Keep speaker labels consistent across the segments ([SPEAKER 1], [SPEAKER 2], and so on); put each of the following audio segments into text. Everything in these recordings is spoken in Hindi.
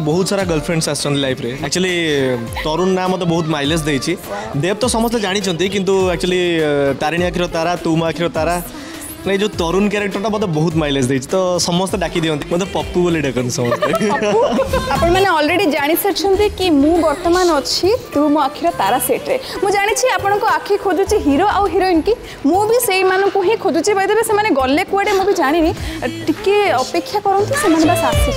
[SPEAKER 1] बहुत सारा गर्लफ्रेंड्स आसछन लाइफ रे एक्चुअली तरुण ना मते बहुत माइलेज देछि देव तो समस्त जानिछंती किंतु एक्चुअली तारिणी आखिर तारा तू मा आखिर तारा नहीं जो तरुण कैरेक्टरटा मते बहुत माइलेज देछि तो समस्त डाकी दियंती मते पप्पू बोली डाकन समस्त
[SPEAKER 2] आपण माने ऑलरेडी जानि सरछंती कि मु वर्तमान अछि तू मो आखिर तारा सेट रे मु जानि छी आपण को आखि खोजुची हीरो आ हीरोइन की मु भी सेई मानु को ही खोजुची बाय देबे से माने गल्ले कुआडे मु भी जानिनी टिके अपेक्षा करंती से माने बस आसी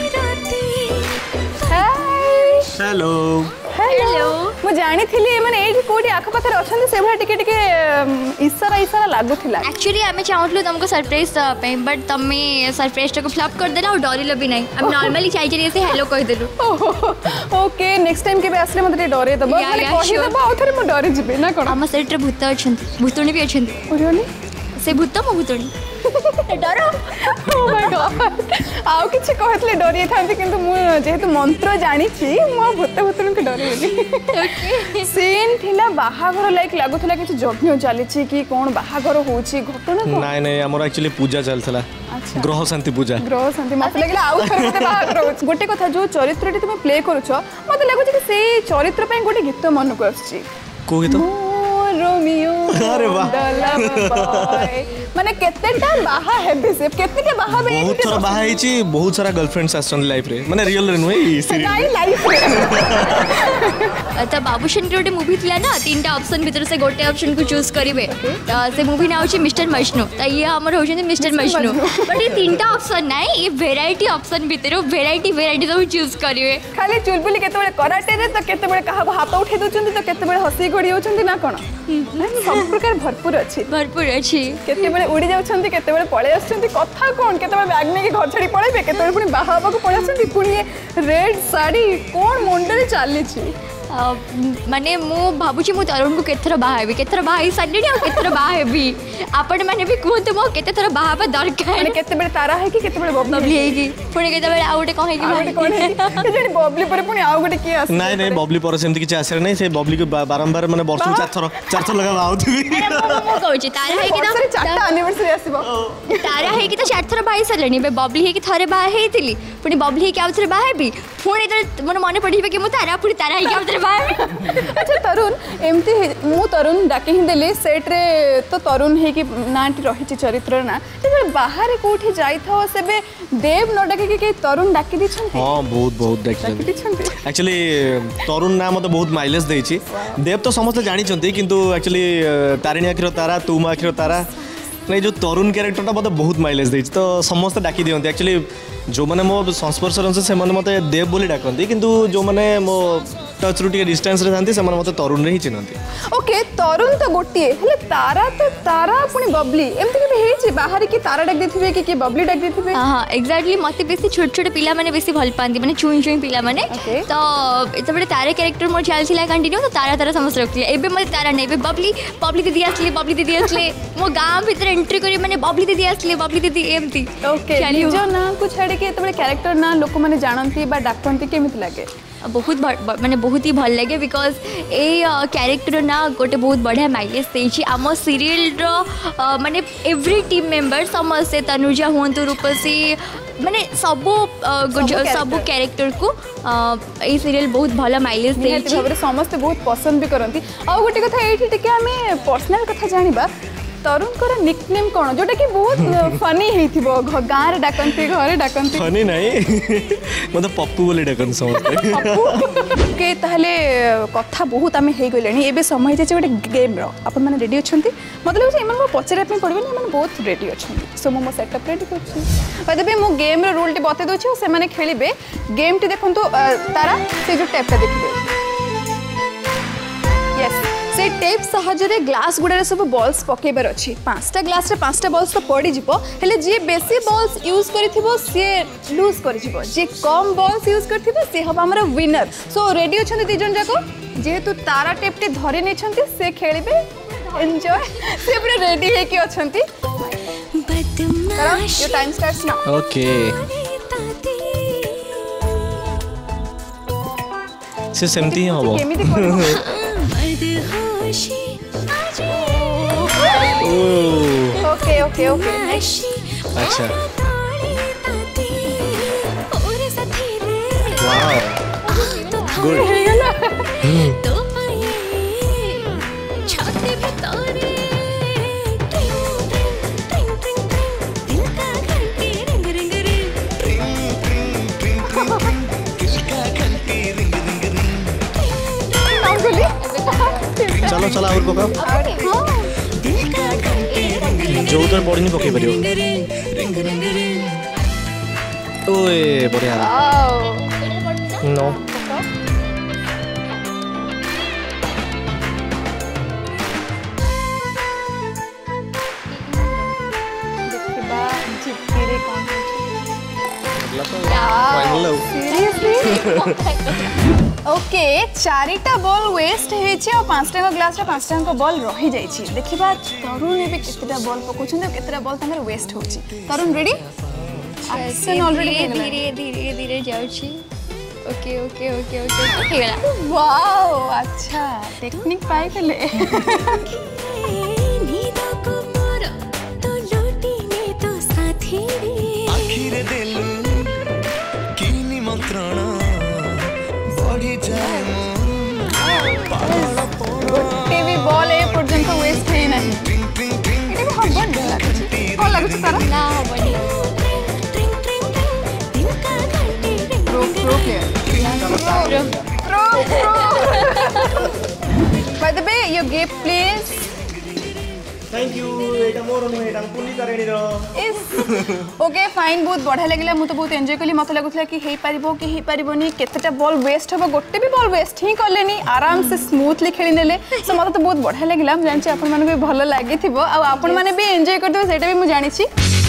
[SPEAKER 1] हेलो
[SPEAKER 2] हेलो मु जानि थिली माने एठी कोडी आख पाखर अछंती से भा टिके टिके इशारा इशारा लागुथिला
[SPEAKER 3] एक्चुअली आमे चाहतलु तुमको सरप्राइज पे बट तमे सरप्राइज को फ्लॉप कर देला और डरिलो भी नहीं हम नॉर्मली चाहि चली से हेलो कह देलु
[SPEAKER 2] ओके नेक्स्ट टाइम के आसले मते डरे दबो माने कहि दबो आ थरे मु डरे जिबे ना कोन
[SPEAKER 3] हम सेट रे भूत अछंती भूतणी भी अछंती
[SPEAKER 2] ओरियोनी
[SPEAKER 3] से भूत मो भूतणी डरो
[SPEAKER 2] ओ माय गॉड आउ किछि कहतले डरिए थांती किंतु मु जेहेतु मंत्र जानि छी मु भूत भूतणी के डरे ओके सीन थिला बाहाघर लाइक लागुथला किछि जज्ञ चाली छी कि कोन बाहाघर होछि घटना को
[SPEAKER 1] नहीं नहीं हमर एक्चुअली पूजा चलथला ग्रह शांति पूजा
[SPEAKER 2] मत लगला आउ थरे मते बाहाघर होछि गोटे कथा जो चरित्रटी तुम प्ले करूछ मते लागुछि कि सेई चरित्र पय गोटे गीत मन को आछि
[SPEAKER 1] को गीत
[SPEAKER 2] रोमियो
[SPEAKER 1] अरे वाह
[SPEAKER 2] माने केतेटा बाहा हेबे से केतेटा बाहा बे
[SPEAKER 1] बहुत सारा बाहा हिची बहुत सारा गर्लफ्रेंड्स आछन लाइफ रे माने रियल रे नुई
[SPEAKER 2] नहीं लाइफ रे
[SPEAKER 3] त बाबूशन के मूवी थिला ना तीनटा ऑप्शन भीतर से गोटे ऑप्शन को चूज करिवे से मूवी ना होची मिस्टर मजनू त ये हमर होची मिस्टर मजनू बट ये तीनटा ऑप्शन नाही ये वेराइटी ऑप्शन भीतर वेराइटी सब चूज करिवे
[SPEAKER 2] खाली चुलबुली केते बेले कराटे रे त केते बेले कहा हाथ उठे दोचंती त केते बेले हसी गडी होचंती ना कोन सब प्रकार भरपूर अछि केते बेले उड़ी जाउछंती केते बेले पळे आछंती कथा कोन केते बेले बैग ने के घर छडी पळेबे केते बेले पुनी बाहाबा को पळे आछंती पुनी रेड साड़ी कोन मुंडरे चाली छी
[SPEAKER 3] माने मु भाबुची मु तरुण को केथर बाहाबी केथर बाहाई साडी आ केथर बाहाबी आपण माने भी कहते मो केथर बाहाबा दरकार
[SPEAKER 2] माने केते बेले तारा है कि केते बेले बबली
[SPEAKER 3] है कि पुनी केते बेले आउटे कहे कि
[SPEAKER 2] जेनी बबली पर पुनी आउ गोटे की आस
[SPEAKER 1] नहीं नहीं बबली पर सेमती किछ आसे नहीं से बबली को बारंबार माने वर्ष चार थर लगा आउथबी
[SPEAKER 3] मो कहूची तारा है कि ना
[SPEAKER 2] चारटा एनिवर्सरी आसीबो
[SPEAKER 3] तारा है कि तो चार थर बाहाई सरलेनी बे बबली है कि थरे बाहा हेतिली पुनी बबली है कि आउ थरे बाहाबी पुनी तो मन मन पड़िबे कि मु तारा पुनी तारा है कि आउ थरे
[SPEAKER 2] अच्छा तरुण एमती मु तरुण डाके ही देले सेट रे तो तरुण है कि नाटी रही चरित्र ना जे बाहर कोठी जाई था सेबे देव न डाके के तरुण डाके दी छन
[SPEAKER 1] हां बहुत डाके छन एक्चुअली तरुण ना मते बहुत माइलेज देछि देव तो समस्त जानि छंती किंतु एक्चुअली तारिणी आखिर तारा तू मा आखिर तारा नहीं जो तरुण कैरेक्टरटा मते बहुत माइलेज देछि तो समस्त डाकी दियंती एक्चुअली जो माने मो संस्पर्श रंस से माने मते देव बोली डाकंती किंतु जो माने मो टच रू डिस्टेंस रे थांती से माने मते तरुण रे ही चिन्हंती
[SPEAKER 2] ओके तरुण तो गोटिए हेले तारा पुनी बबली एमती के हे छी बाहर की तारा डाक देथिबे कि बबली डाक देथिबे
[SPEAKER 3] हां एग्जैक्टली मते बेसी छोट छोट पिला माने बेसी भल पांती माने चुई पिला माने तो एते बडे तारे कैरेक्टर मोर चल छिला कंटिन्यू तो तारा समस्त रखली एबे मते तारा नै एबे बबली दीदी असली मो गांव भीतर एंट्री करी माने बबली दीदी एमती
[SPEAKER 2] ओके जो ना कुछ छाड़ी के एते बडे कैरेक्टर ना लोक माने जानंती बा डाकंती केमिति लागे
[SPEAKER 3] बहुत माने बहुत ही भल लगे बिकॉज ए कैरेक्टर ना गोटे बहुत बढ़िया माइलेज देछि आम सीरियल रो माने एवरी टीम मेंबर समस्त तनुजा हुंतु रूपसी माने सब कैरेक्टर को ए सीरियल बहुत भल माइलेज देछि
[SPEAKER 2] समस्त बहुत पसंद भी करंती आ गोटे कथा एठी टिके हमें पर्सनल कथा जानिबा तरुण को निकनेम कौन जोटा कि बहुत फनी हेथिबो गाँ रे डाकंती घरे डाकंती
[SPEAKER 1] फनी नहीं मतलब पप्पू बोली डाकन समझते
[SPEAKER 2] पप्पू के ताहले कथा बहुत आमे हे गलेनी एबे समय जे गोटे गेम रो अपन माने रेडी अछंती मतलब जे एमन पचरे पे पड़बे नि एमन बहुत रेडी अछंती सो मो सेटअप रेडी करछि बदबे मो गेम रो रूल टी बते दोछि से माने खेलिबे गेम टी देखंतु तारा से जो टैप देखिबे यस से टेप सहाजरे ग्लास गुड़े सब बॉल्स पकेबार अच्छी 5टा ग्लास रे 5टा बॉल्स तो पड़ी जिवो हेले जे बेसी बॉल्स यूज करिथिबो से लूज करिजिवो जे कम बॉल्स यूज करथिबो से हम हमर विनर सो रेडी अछन दी जन जाको जेहेतु तारा टेप टे धरि नै छंती से खेलिबे एन्जॉय से पूरा रेडी है कि अछंती बदमाश your time starts now
[SPEAKER 1] okay से सेमती ही होबो
[SPEAKER 2] केमिति करबो ओके ओके ओके
[SPEAKER 1] अच्छा वाओ Good. चलो चलो और पकाओ जो तो पड़नी पकई पार ओए बढ़िया नो
[SPEAKER 2] ओके चारिटा बॉल वेस्ट होइछि और पांचटा ग्लास रे पांचटा बॉल रही जाइछि देखिबा तरुण एबे केतेटा बॉल पकोछन केतेटा बॉल तंगर वेस्ट होछि तरुण रेडी एक्शन ऑलरेडी
[SPEAKER 3] धीरे धीरे धीरे जाउछि ओके ओके ओके ओके हे गला
[SPEAKER 2] वाओ अच्छा टेक्निक पाइ गेले
[SPEAKER 4] आखिरे देलु की निमंत्रण बढ़ी जाए
[SPEAKER 2] गोटे भी बॉल ए पर्यंत वेस्ट है नहीं इटे भी हबन लागछि कोन लागछि तारा
[SPEAKER 3] ना हबनी
[SPEAKER 2] By the way, your gift please.
[SPEAKER 1] Thank you एटा मोर नु एटा पुनी करेनी रो
[SPEAKER 2] इस ओके फाइन बहुत बढ़िया लगला मु तो बहुत एंजॉय कली मत लागुथला कि हेई पारिबो कि हेई पारिबोनी केतेटा बॉल वेस्ट होबो गोटे भी बॉल वेस्ट ही करलेनी आराम से स्मूथली खेली नेले सो मत तो बहुत बढ़िया लगला हम जानछि आपन माने भी भलो लागिथिबो आ आपन माने भी एंजॉय करदिबो सेटा भी मु जानिछि